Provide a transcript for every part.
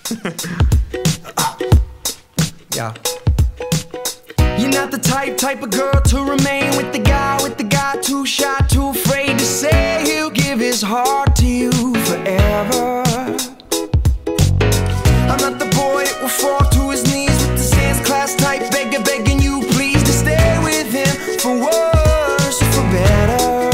Yeah. You're not the type of girl to remain with the guy too shy, too afraid to say he'll give his heart to you forever. I'm not the boy that will fall to his knees with the dance class type begging you please to stay with him for worse or for better.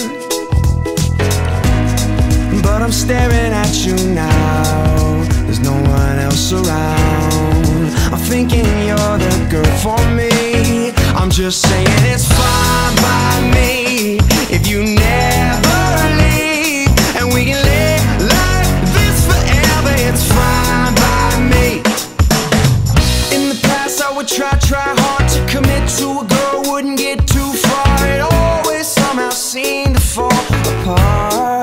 But I'm staring at you now, there's no one else around. I'm thinking you're the girl for me. I'm just saying it's fine by me if you never leave, and we can live like this forever. It's fine by me. In the past I would try hard to commit to a girl, wouldn't get too far. It always somehow seemed to fall apart.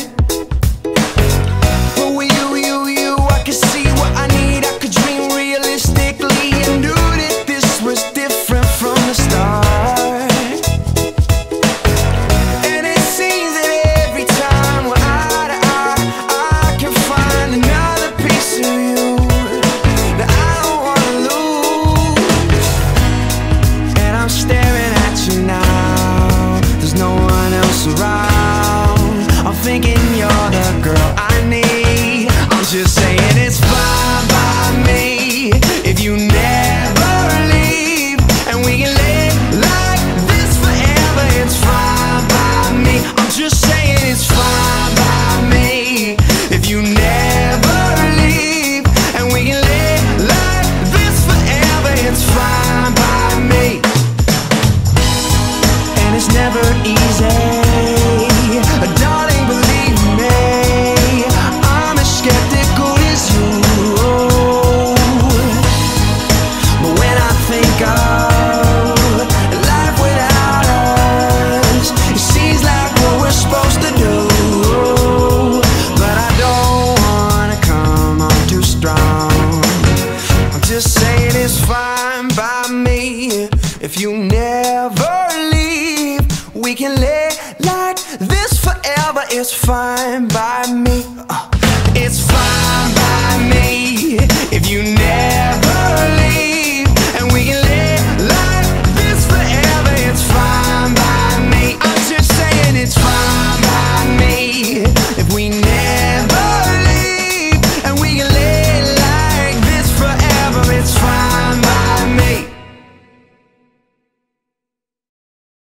I'm thinking you're the girl I need. I'm just saying it's fine by me if you never leave, and we can live like this forever. It's fine by me. I'm just saying it's fine by me if you never leave, and we can live like this forever. It's fine by me. And it's never easy, darling, believe me, I'm as skeptical as you. But when I think of life without us, it seems like what we're supposed to do. But I don't wanna come on too strong. I'm just saying it's fine by me if you never leave. We can live like this forever. It's fine by me.